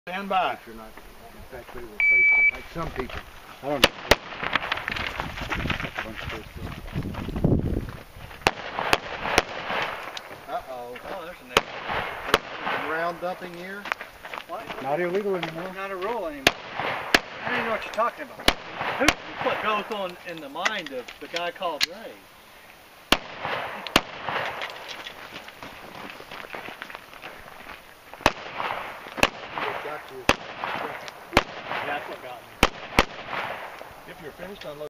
Stand by. You're not infatuated with Facebook like some people. I don't know. Uh-oh. Oh, there's a name. Round dumping year? What? Not illegal anymore. Not a rule anymore. I don't even know what you're talking about. What goes on in the mind of the guy called Ray? That's what got me. If you're finished, unload.